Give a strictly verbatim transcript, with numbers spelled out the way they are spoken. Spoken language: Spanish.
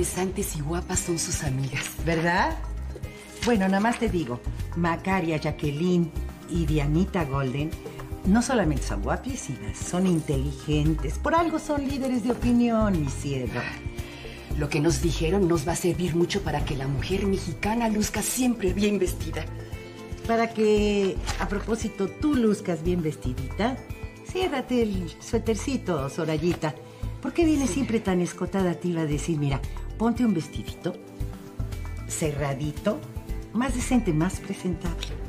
interesantes y guapas son sus amigas. ¿Verdad? Bueno, nada más te digo, Macaria, Jacqueline y Dianita Golden no solamente son guapísimas, son inteligentes. Por algo son líderes de opinión, mi cielo. Lo que nos dijeron nos va a servir mucho para que la mujer mexicana luzca siempre bien vestida. Para que, a propósito, tú luzcas bien vestidita, ciérrate el suétercito, Sorayita. ¿Por qué vienes siempre tan escotada? Te iba a decir, mira, ponte un vestidito cerradito, más decente, más presentable.